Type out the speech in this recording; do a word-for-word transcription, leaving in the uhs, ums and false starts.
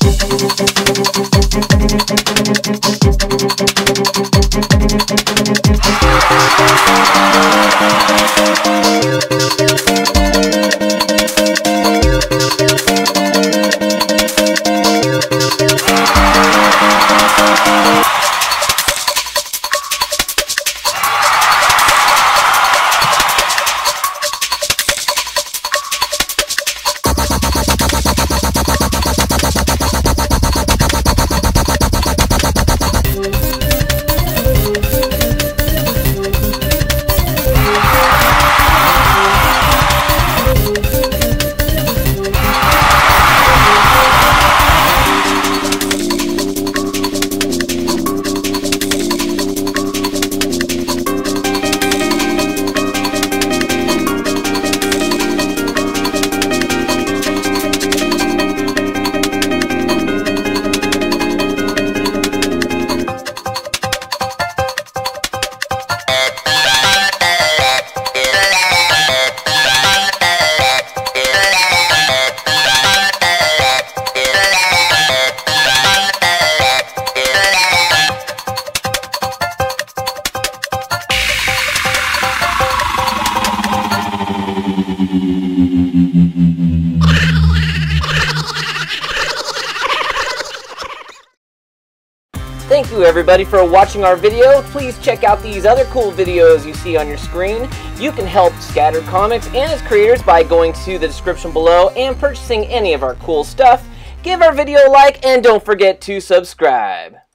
Thank you everybody for watching our video. Please check out these other cool videos you see on your screen. You can help Scattered Comics and its creators by going to the description below and purchasing any of our cool stuff. Give our video a like and don't forget to subscribe.